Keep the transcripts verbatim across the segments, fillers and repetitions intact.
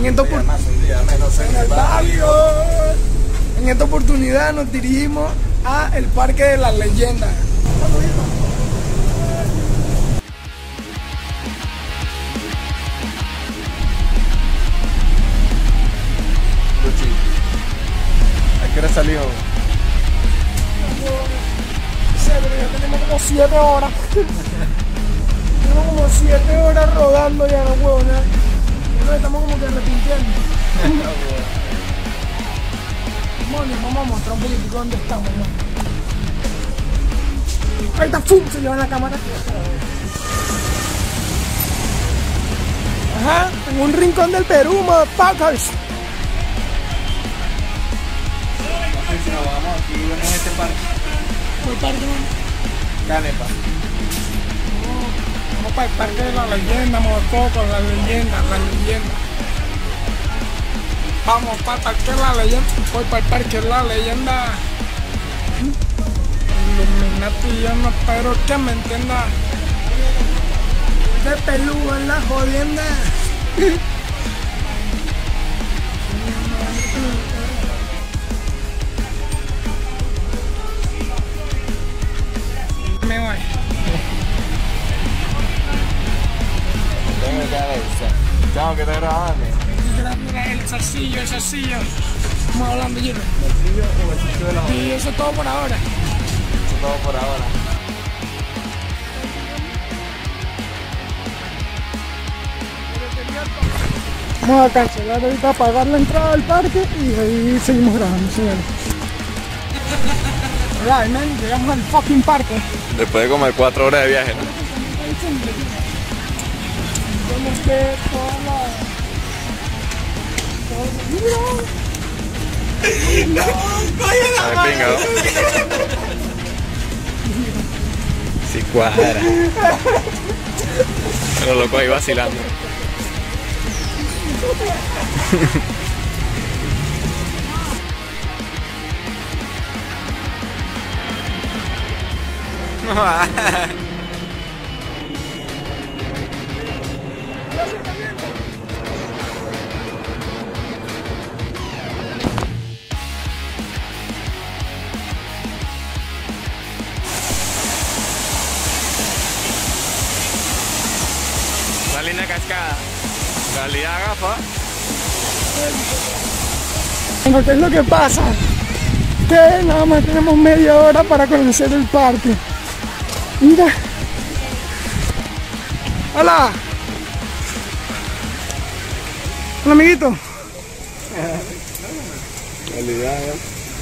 En esta, opor en esta oportunidad nos dirigimos a el Parque de las Leyendas. ¿A qué hora salió? Ya tenemos como siete horas. Tenemos como siete horas rodando ya, no puedo nada. Ya nos estamos como que arrepintiendo. Bueno, vamos a mostrar un poquitico dónde estamos, ¿no? Ahí está, ¡fum! Se lleva la cámara. Ajá, en un rincón del Perú, motherfuckers. Vamos aquí en este parque. ¿Cuál parque, man? Canepa. Vamos para el Parque de la Leyenda, motherfuckers, la leyenda, la leyenda. Vamos para el Parque de la Leyenda. Voy para el Parque de la Leyenda. Illuminati, yo no espero que me entienda. De peludo en la jodienda. Me voy. Tengo que dar eso. Tengo que estar grabando. Mira el zarcillo, el zarcillo. Estamos hablando, Giro. ¿Bolsillo o bolsillo de la mano? Y eso es todo por ahora. Eso es todo por ahora. Vamos a cancelar ahorita, a pagar la entrada al parque y ahí seguimos grabando, señores. Alright, man, llegamos al fucking parque. Después de comer cuatro horas de viaje, ¿no? Vemos que toda la... Ay, pingado. Sí cuadra. Pero loco ahí vacilando. La línea cascada. Calidad gafa. Bueno, ¿qué es lo que pasa? Que nada más tenemos media hora para conocer el parque. Mira. Hola. Hola, amiguito. Calidad gafa.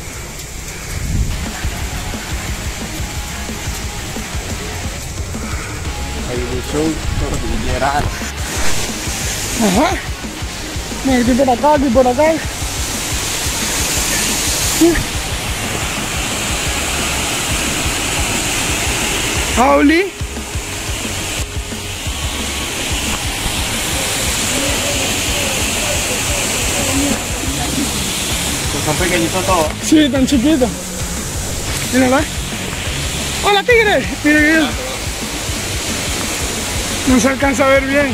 Hay un show cordillera. Ajá. Mira, aquí por acá, aquí por acá. Mira. Pauli. Son pequeñitos todos. Sí, tan chiquito. Mírala. Hola, tigre. Mira bien. No se alcanza a ver bien.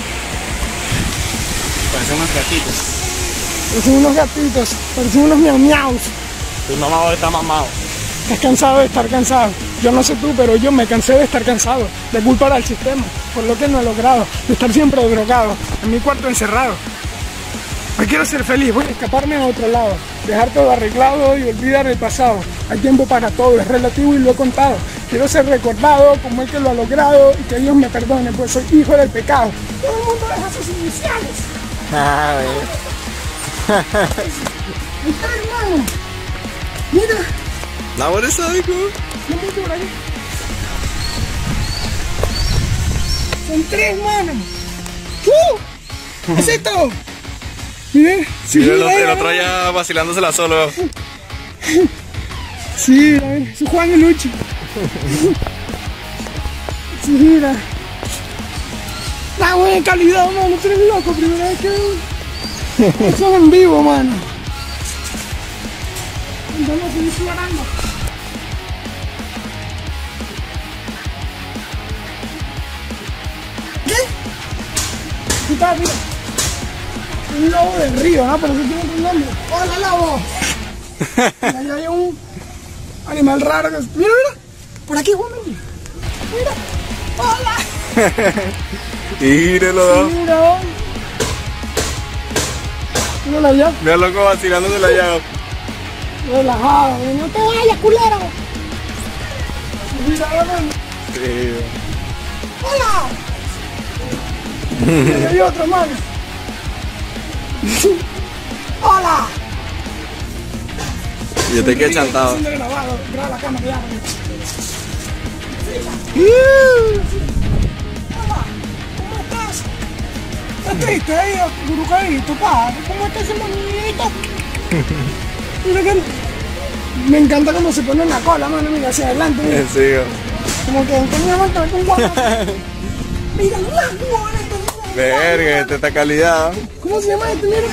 Parecen unos gatitos. Parecen unos gatitos. Parecen unos miau miaus. Tu mamá está mamado. Estás cansado de estar cansado. Yo no sé tú, pero yo me cansé de estar cansado. De culpar al sistema. Por lo que no he logrado. De estar siempre drogado. En mi cuarto encerrado. Hoy quiero ser feliz. Voy a escaparme a otro lado. Dejar todo arreglado y olvidar el pasado. Hay tiempo para todo. Es relativo y lo he contado. Quiero ser recordado como el que lo ha logrado. Y que Dios me perdone, pues soy hijo del pecado. Todo el mundo deja sus iniciales. Ah, Ahí está, hermano. Mira. la hora es algo. Vamos por ahí. Son tres, mano. ¡Uh! ¿Es esto? Miren. Sí, Mira, el, otro, mira, el otro allá vacilándosela solo. Sí, mira, mira. Soy Juan y Luchi. Sí, mira. La buena calidad, mano. Tú eres loco. Primera vez que veo. Eso es en vivo, mano. Vamos a seguir explorando. ¿Qué? Aquí está, mira. Un lobo del río, ¿no? Pero eso tiene otro nombre. ¡Hola, lobo! Allá hay un animal raro que... Mira, mira. Por aquí, Juan. Mira. ¡Hola! Míralo. Sí, mira. Míralo allá. Mira loco vacilándose la llave. Relajado. No te vayas, culero. Mira, mano. Sí. ¡Hola! Y hay otro, mano. ¡Hola! Yo te quedé chantado. Grabado, graba la cámara ya. Hola, ¿cómo estás? ¿Estás triste ahí, gurucadito, pa? ¿Cómo estás, hermanito? Mira que me encanta cómo se pone en la cola, mano, mira, hacia adelante, mira. Sí. Como que tenía montar con guapo. Mira, mira, mira. Verga, esta está calidad. ¿Cómo se llama este, mira?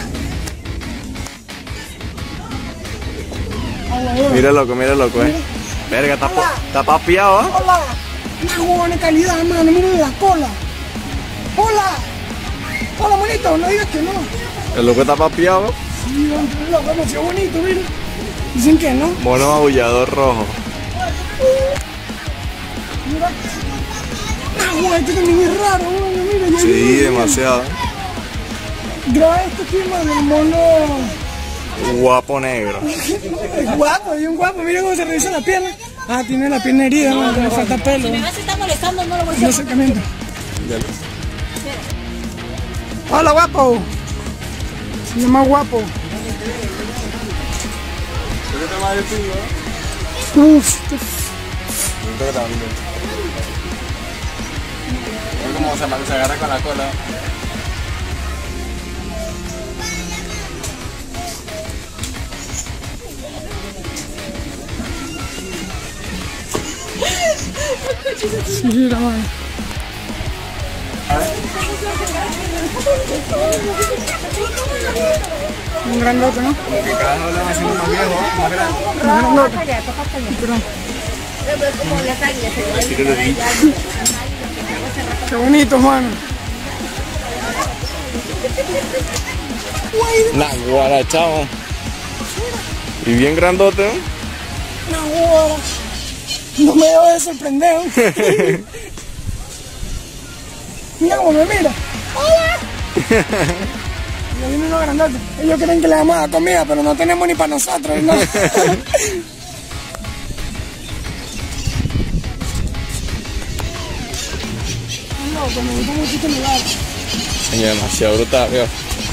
Mira loco, mira loco, eh. Verga, está, Hola. está papiado, ¿eh? Hola. Una buena calidad, mano, mira la cola. Hola. Hola, monito, no digas que no. El loco está papiado. Sí, loco, demasiado bonito, mira. Dicen que no. Mono aullador rojo. Mira. Ah, güey, este también es raro, güey, mira. Ya Sí, vi, demasiado. mira. Graba esto aquí, mano, el mono. Guapo negro. Es guapo, es un guapo, mira cómo se revisa la pierna. Ah, tiene la pierna herida, no, mano, le falta pelo. Si me vas a estar molestando, no lo voy a No hacer. acercamiento. Hola, guapo. Se llama guapo. Uf, Como se, se agarra con la cola. sí, la mano. Un grandote, ¿no? Como que cada vez lo va haciendo más viejo, más grande. Un grandote. Perdón. Qué bonito, mano. La guara, chavo. Y bien grandote, ¿eh? Una guara. No me debo de sorprender. Mira cómo me mira. ¡Hola! Ya viene uno grandote. Ellos creen que le damos la comida, pero no tenemos ni para nosotros, ¿no? Loco, me gusta mucho este lugar. Es demasiado brutal, veo.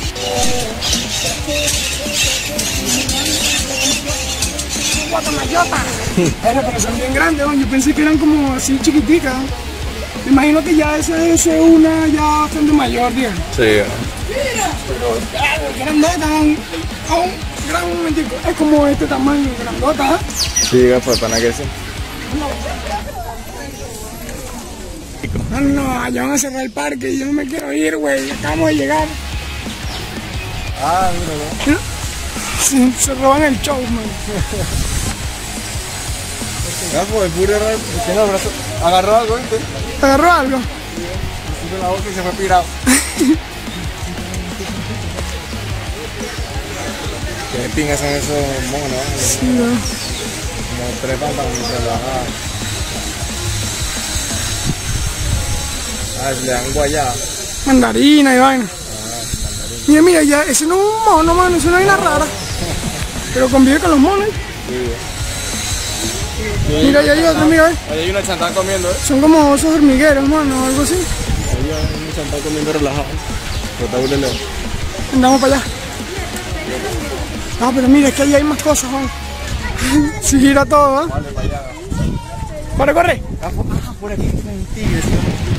Guacamayota. Pero, pero son bien grandes, ¿no? Yo pensé que eran como así chiquiticas. Me imagino que ya esa es una ya bastante mayor, digamos. Sí. Pero claro, grandota, un, un gran momentico. Es como este tamaño, grandota. Sí, pues para que sí. No, no, ya van a cerrar el parque y yo no me quiero ir, güey. Acabamos de llegar. Ah, mira, ¿no? Sí, se roban el show, man. Ya, pues, puro raro. Tiene el brazo. Agarró algo, ¿viste? ¿Agarró algo? Hizo la boca y se fue pirado. Qué pingas son esos monos, Sí, no. como trepan para mientras la baja. Ah, le dan guayaba. Mandarina y vaina. Mira, mira, ya, ese no es un mono, mano, es una vaina rara. Pero convive con los monos. Mira, ya hay otro, mira, eh. Ahí hay una chantada comiendo, ¿eh? Son como esos hormigueros, mano, o algo así. Ahí hay una chantada comiendo relajado. Pero está león. Andamos para allá. Ah, pero mira, es que ahí hay más cosas, man. Si gira todo, ¿ah? Vale, para allá. ¿Para correr? Ah, por aquí hay un tigre, sí.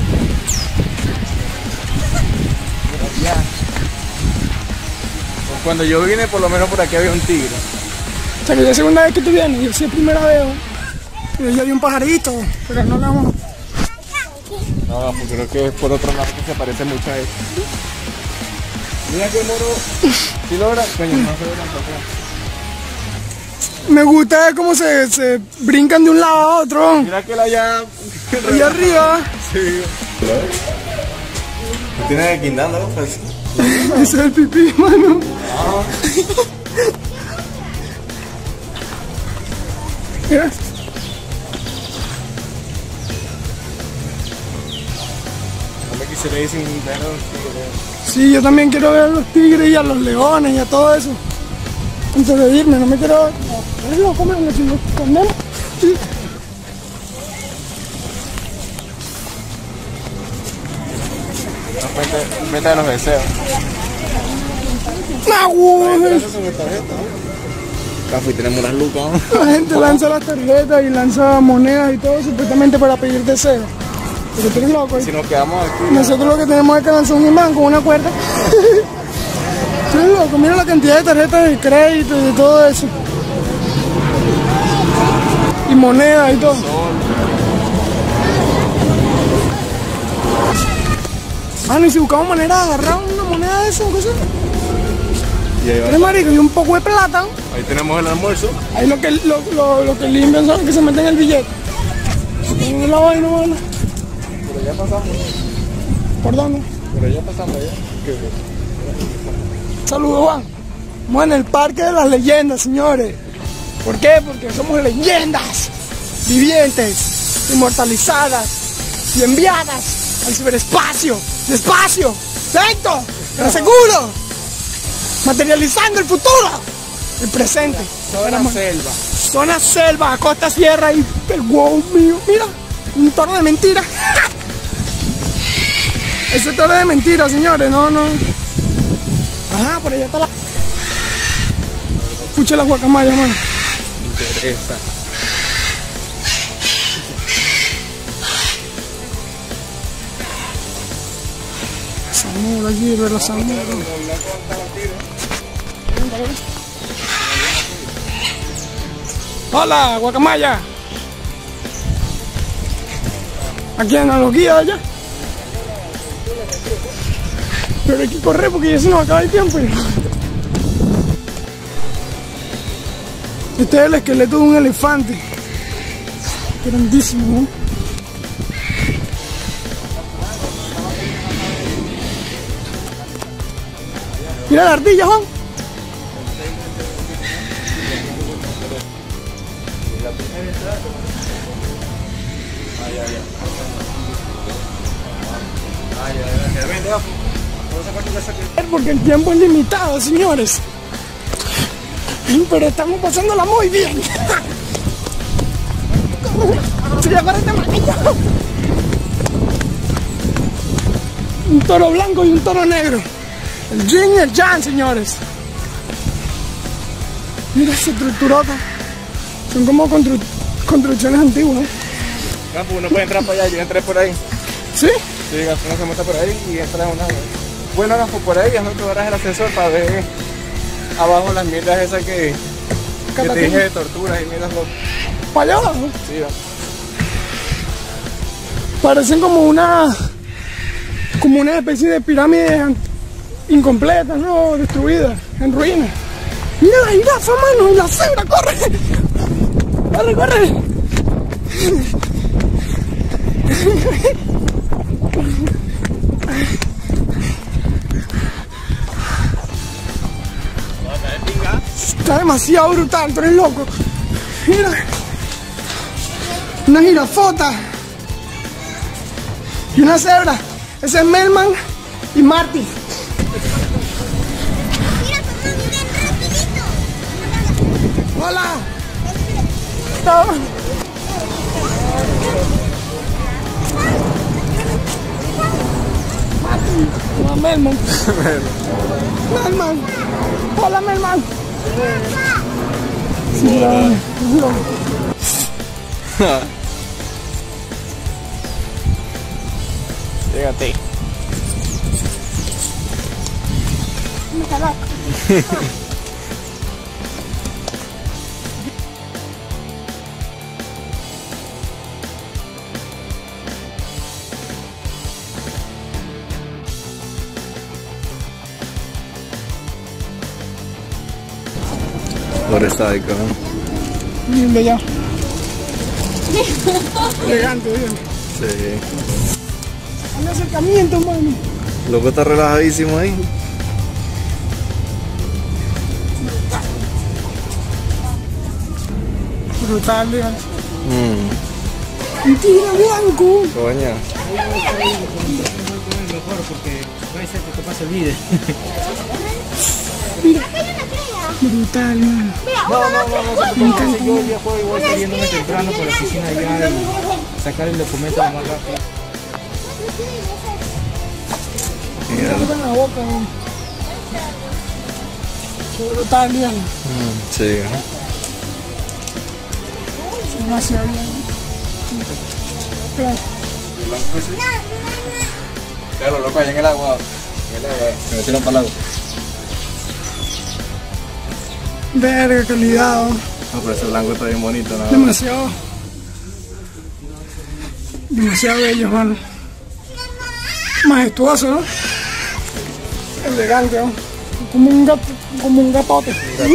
Por allá. Cuando yo vine, por lo menos por aquí había un tigre. O sea, que ya es segunda vez que tú vienes, yo sí es primera vez, ¿no? Pero ya vi un pajarito, pero no le vamos. No, pues creo que es por otro lado que se parece mucho a él. Mira que moro. ¿Sí logra? Coño, no se ve tampoco. Me gusta cómo se, se brincan de un lado a otro. Mira que él allá. Allá arriba. Sí. ¿Lo tienes aquí guindando? Pues. Ese es el pipí, mano. Ah. Mira. No me quisiera ir sin ver a los tigres. Sí, yo también quiero ver a los tigres y a los leones y a todo eso. Antes de irme, no me quiero... No, eres loco, man, si nos escondemos. Sí. La fuente, la fuente de los deseos. ¡Ah, güey! Gracias a mi tarjeta. Cafu, y tenemos las lucas, ¿no? La gente lanza las tarjetas y lanza monedas y todo supuestamente para pedir deseos. Pero tú eres loco. Si nos quedamos aquí. Nosotros lo que tenemos es que lanzar un imán con una cuerda. Tú eres loco, mira la cantidad de tarjetas de crédito y de todo eso. Y monedas y todo. Ah, no, y si buscamos manera de agarrar una moneda de eso, ¿qué sé? Y ahí va. ¿Eres marico? Y un poco de plata. Ahí tenemos el almuerzo. Ahí lo que, lo, lo, lo que limpian son los que se meten en el billete. En la vaina, mano. Pero ya pasamos. ¿Por dónde? Pero ya pasamos allá. Saludos, Juan. Estamos en el Parque de las Leyendas, señores. ¿Por qué? Porque somos leyendas vivientes, inmortalizadas y enviadas al ciberespacio, despacio, lento, pero seguro, materializando el futuro, el presente. Zona selva. Zona selva, costa sierra y el wow mío. Mira, un toro de mentira. Ese toro de mentira, señores, no, no. Ajá, por allá está la... Escucha la guacamaya, mano. Interesa. Zamora, allí, ver la Zamora. Hola, guacamaya. Aquí en la guía allá. Pero hay que correr porque ya se nos acaba el tiempo. Este es el esqueleto de un elefante. Grandísimo, ¿no? Mira la ardilla, Juan. Porque el tiempo es limitado, señores. Pero estamos pasándola muy bien. Se llama este manillo. Un toro blanco y un toro negro. El yin y el yang, señores. Mira esa estructurota. Son como constru construcciones antiguas, ¿no? Campo, uno puede entrar para allá, yo entré por ahí. ¿Sí? Sí, uno se monta por ahí y entra en una... Bueno, Gafo, por ahí, no te verás el ascensor para ver abajo las mierdas esas que, que te dije de torturas y mierdas locas. ¿Para allá abajo? Sí, va. Parecen como una... como una especie de pirámides incompletas, ¿no? Destruidas, en ruinas. Mira la jirafa, mano, y la cebra, corre. Corre, corre. Está demasiado brutal, tú eres loco. Mira. Una jirafota. Y una cebra. Ese es Melman y Marty. Mira, mamá, miren rapidito. Hola. No. Marty. No, Melman. Melman. Hola, Melman. Sí, no. Llégate. Me está loco. Ahora está de acá. Bien de allá. Elegante, bien. Sí. Un acercamiento, mano. Loco está relajadísimo ahí. Brutal, Leon. Mm. Un tigre blanco. Coño. Mejor porque puede ser que te pase el vídeo. Mira. Brutal, man. No, no, no, no, me encanta. Yo el día juego igual saliéndome temprano por la oficina allá y sacar el documento lo más rápido. Mira. En la boca, man. Brutal, Leon. Mm, sí. Demasiado bien. Claro. Claro, loco, allá en el agua. En el agua. Se metieron para el agua. Verga, calidad. No, pero ese blanco está bien bonito, ¿no? Demasiado. Demasiado bello, mano. Majestuoso, ¿no? Elegante, ¿no? Como un gato, como un gatote.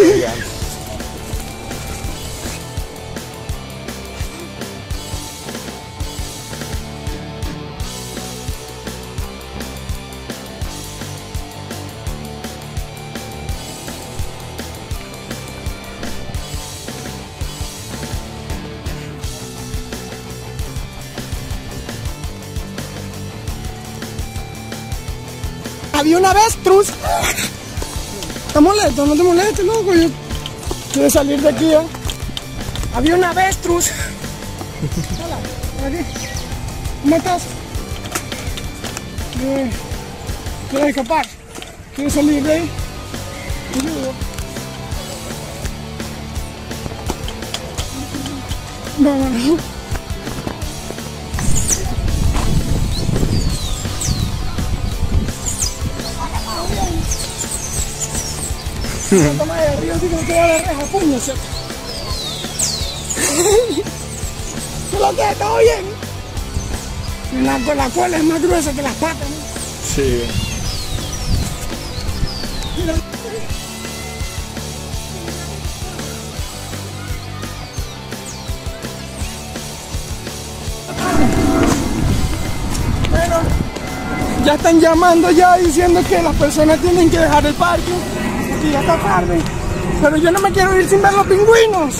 Había una avestruz. ¿Te molesta? No te molestes, loco. Yo quiero salir de aquí, ¿eh? Había una avestruz. Hola, por aquí. ¿Cómo estás? Bien. ¿Quieres escapar? ¿Quieres salir de ahí? No, no, no. Toma de arriba, así que no te va a dar reja, puño, ¿cierto? ¿Qué lo que? ¿Todo bien? La, la cola es más gruesa que las patas, ¿no? Sí. Mira. Bueno, ya están llamando ya diciendo que las personas tienen que dejar el parque. Y ya está tarde, pero yo no me quiero ir sin ver los pingüinos.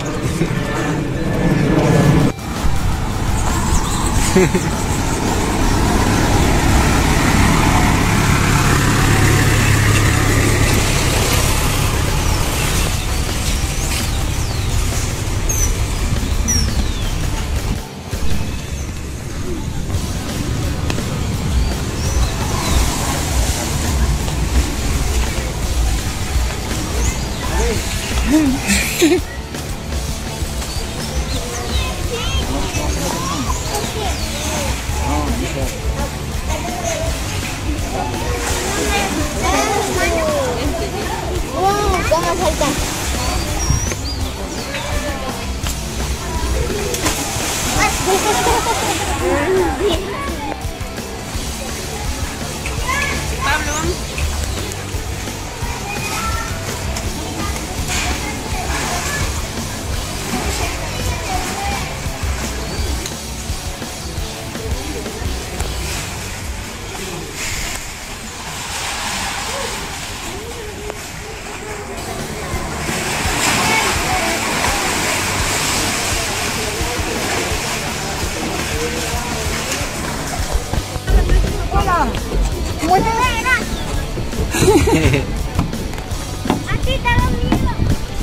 Vamos a saltar. Hola, ¿cómo estás? A ti te da miedo.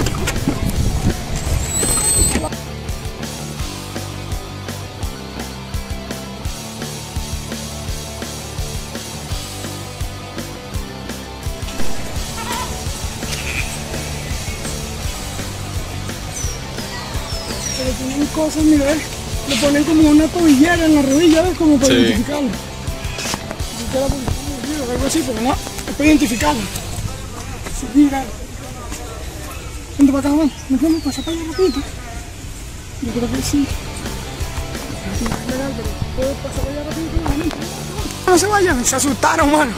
Pero tienen cosas, mira, ¿ves? Le ponen como una tobillera en la rodilla, ¿ves? Como para Sí. identificarlo. Ni siquiera por- algo así, pero no, es para identificarlo. Sí, mira. Vente para acá, man. Nos vamos a pasar para allá rapidito. Yo creo que sí. No es legal, pero puedo pasar para allá rapidito. Vamos. No se vayan, se asustaron, mano.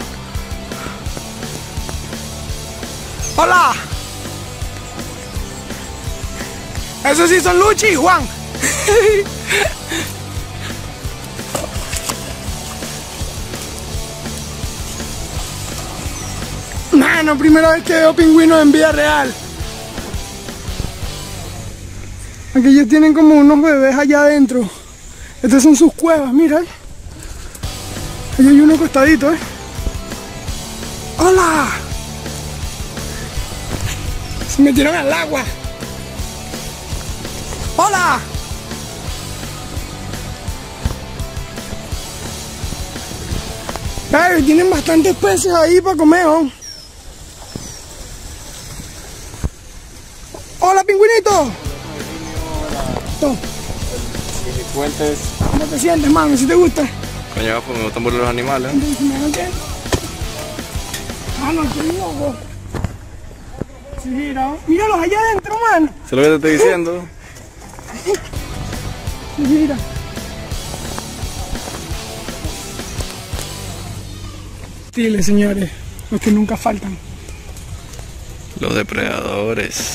¡Hola! Esos sí son Luchi y Juan. Mano, primera vez que veo pingüinos en vida real. Aquellos tienen como unos bebés allá adentro. Estas son sus cuevas, mira. Ahí hay uno acostadito, ¿eh? ¡Hola! Se metieron al agua. ¡Hola! Ay, tienen bastantes peces ahí para comer, ¿no? ¡Hola, pingüinito! Toma. Fuentes. ¿Cómo te sientes, mami? ¿Si te gusta? Coño, pues me gustan por los animales. Ah, no, estoy loco. Sí, mira, míralos allá adentro, mano. ¿Sé lo que te estoy diciendo? Sí, mira. Reptiles, señores, los que nunca faltan. Los depredadores.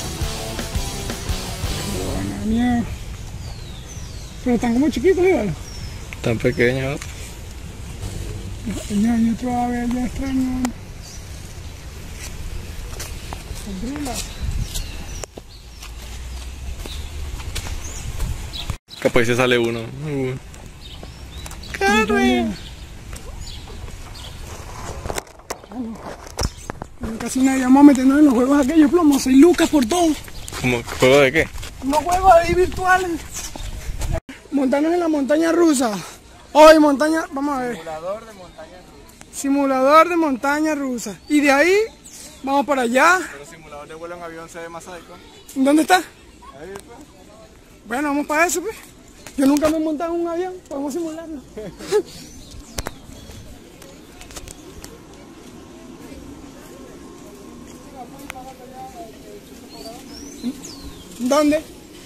Mía. Pero están como chiquitos, ¿verdad? Tan pequeños. Allá hay otro ave allá extraño. Capaz se sale uno. Uh. ¡Corre! Casi nadie, vamos a meternos en los juegos aquellos plomos. Soy Lucas por todo. ¿Cómo? ¿Juego de qué? Unos juegos ahí virtuales. Montarnos en la montaña rusa. Hoy montaña, vamos a ver. Simulador de montaña rusa. Simulador de montaña rusa. Y de ahí vamos para allá. Pero simulador de vuelo en avión se ve más sádico. ¿Dónde está? Ahí pues. Bueno, vamos para eso, pues. Yo nunca me he montado en un avión, podemos simularlo. ¿Dónde?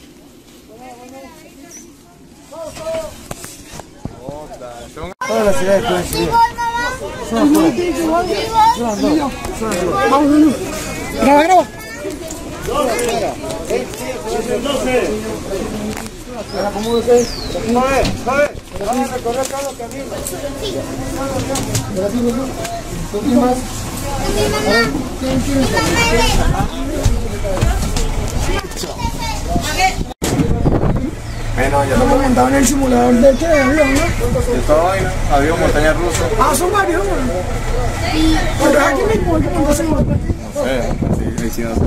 Todas las ciudades pueden subir. Vamos, vamos. Graba, graba. Acomódese. Joder, joder. Vamos a recorrer todos los caminos. ¿Y más? Bueno, ya Estamos montados en el simulador de qué avión, ¿no? de toda vaina. Avión, montaña rusa. Ah, son varios, ¿no? Pero es aquí mismo, hay que montarse en otro. No sé, sí, ahí sí no sé.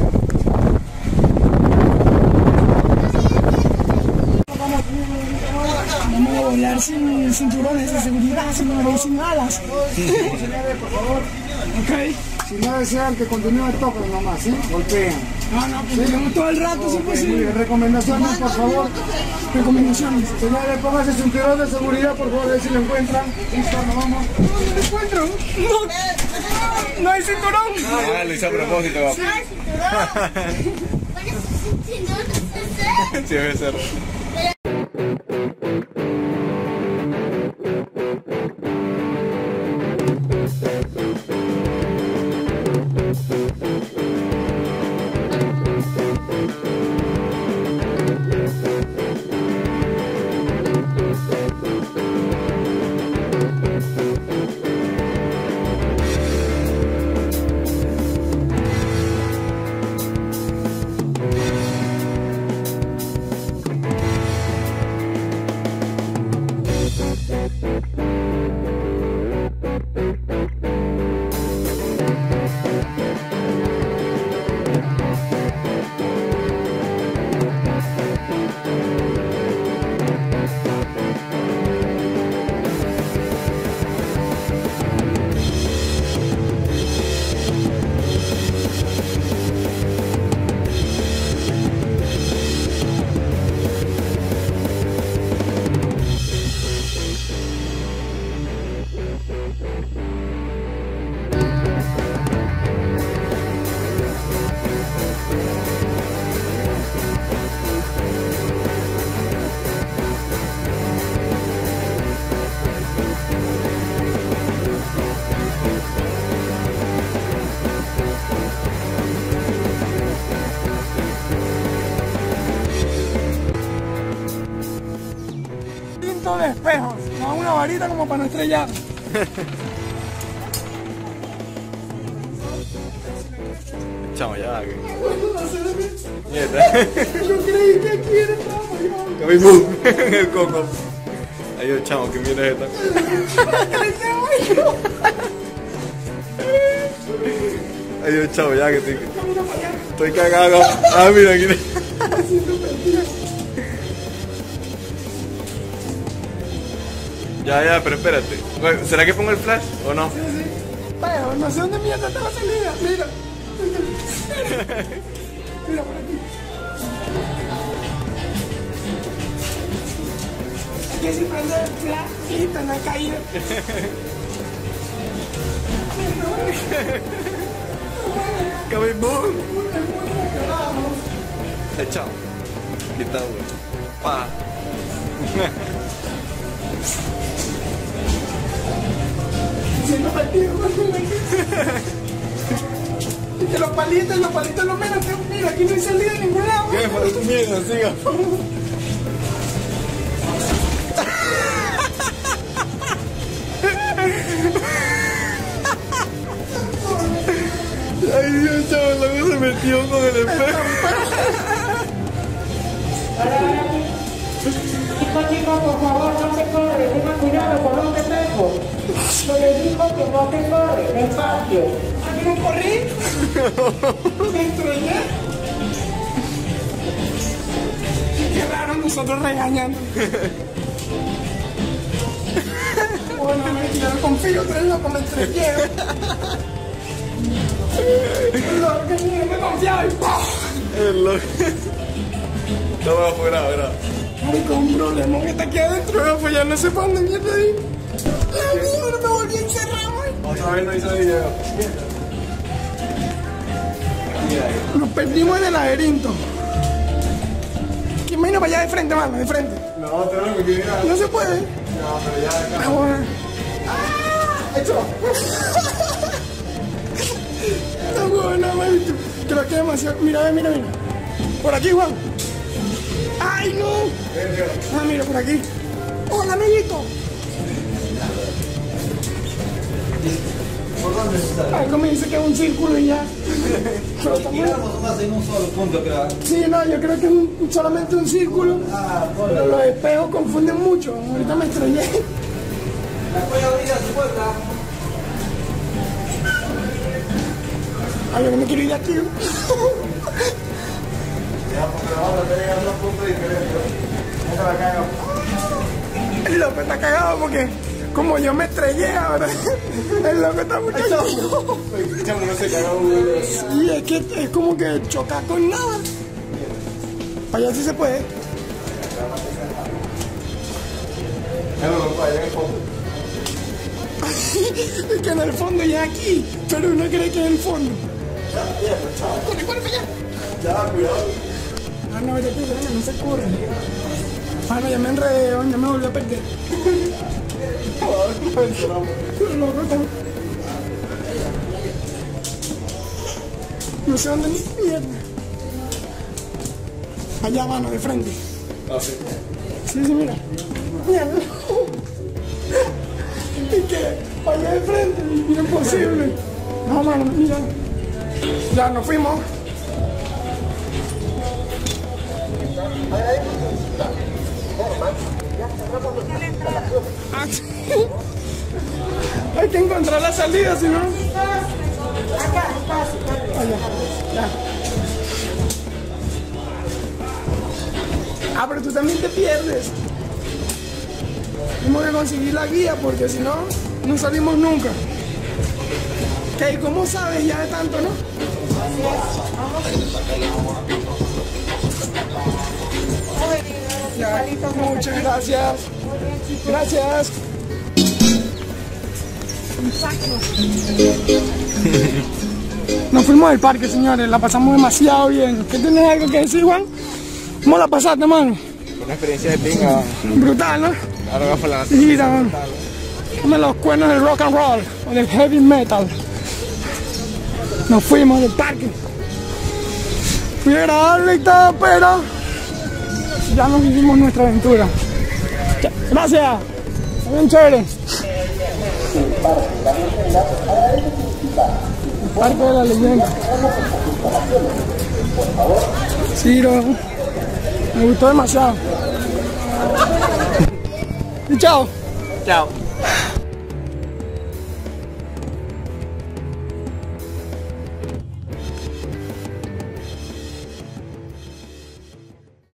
Vamos a volar sin cinturones de seguridad, sin, sin alas. Señores, por favor, Ok. si no desean que continúe el toque nomás, ¿sí? Golpeen. No, no, pues tenemos todo el rato, si es Muy posible. bien, recomendaciones, por favor. Recomendaciones. Señores, pónganse cinturón de seguridad, por favor, a ver si lo encuentran. Listo, nos vamos. ¿No lo encuentro? No, no hay cinturón. Ah, lo hice a propósito, papá. Sí, debe ser. De espejos, no una varita como para no estrellar. Chamo, ya. Yo creí que aquí era Cabimú, en el coco. Ay, yo, chamo, que mira esta. Ay, yo, chamo, ya que estoy, estoy cagado. Ah, mira, aquí. Ya, ya, pero espérate. ¿Será que pongo el flash o no? Sí, sí. Pero no sé dónde mierda está la salida. Mira. Mira por aquí. Aquí se prende el flash y está en la caída. Cabimú. Eh, chao. ¿Qué tal, güey? Pa. Siendo partido con el y que los palitos, los palitos lo menos que mira, aquí no hay salida de ningún lado. ¿Qué? Para tu mierda, siga. Ay, Dios, chaval, luego se metió con el espejo. Chicos, chicos, por favor, no se corre, tengan cuidado con los espejos. Yo les digo que no se corre, despacio. Aquí no corrí. Me estrellé. Qué raro nosotros regañando. Bueno, yo no confío, tres locos me estrellé. El loco que ni me confiaba y ¡pum! El loco. Estaba afuera, ¿verdad? Ay, con un problema que está aquí adentro, pues ya no sé para dónde mierda ir. La mierda, me volví a encerrar, güey. Otra vez no hizo video. Mira ahí. Nos perdimos en el laberinto. ¿Quién viene para allá de frente, mano? De frente. No, tenemos que ir a... No se puede. No, pero ya... Ah, bueno. ¡Ah! ¡Hecho! No, bueno, man. Creo que es demasiado. Mira, mira, mira. Por aquí, Juan. ¡Ay, no! Ah, mira, por aquí. ¡Hola, amiguito! ¿Por dónde está? Algo me dice que es un círculo y ya. Pero Y estamos... éramos más en un solo punto, creo. Sí, no, yo creo que es un- solamente un círculo. Ah, Pero los espejos confunden mucho. Ahorita me estrellé. la cual abría su puerta. Ay, yo no me quiero ir de aquí. Ya, porque ahora te llegan dos puntos diferentes. No se la cagan. El loco está cagado porque como yo me estrellé ahora, el loco está muy cagado. Chamo, no se cagó, güey. Sí, es que es como que choca con nada. Para allá sí se puede. Ya no lo allá en el fondo. Es que en el fondo ya aquí, pero uno cree que es el fondo. Corre, corre para allá. Ya, cuidado. Ah, no, ya te no se corre. Ah, no, ya me enredé, ya me volví a perder. Pero loco, está... No sé dónde ni mierda. Allá, mano, de frente. Ah, sí. Sí, sí, mira. Mierda. Y que allá de frente, imposible. No, mano, mira. Ya nos fuimos. Hay que encontrar la salida, si no. Allá, ya. Ah, pero tú también te pierdes. Tenemos que conseguir la guía porque si no, no salimos nunca. ¿Qué? ¿Cómo sabes ya de tanto, no? Ya, muchas gracias. Gracias. Nos fuimos del parque, señores. La pasamos demasiado bien. ¿Qué tienes algo que decir, Juan? ¿Cómo la pasaste, mano? Una experiencia de pinga. Brutal, ¿no? Ahora va por la Mira, mano. Dame los cuernos del rock and roll o del heavy metal. Nos fuimos del parque. Fui agradable y todo, pero ya nos vivimos nuestra aventura. Ya, gracias. Bien chévere. El parque de la leyenda. Sí, no, me gustó demasiado. Chao. Chao.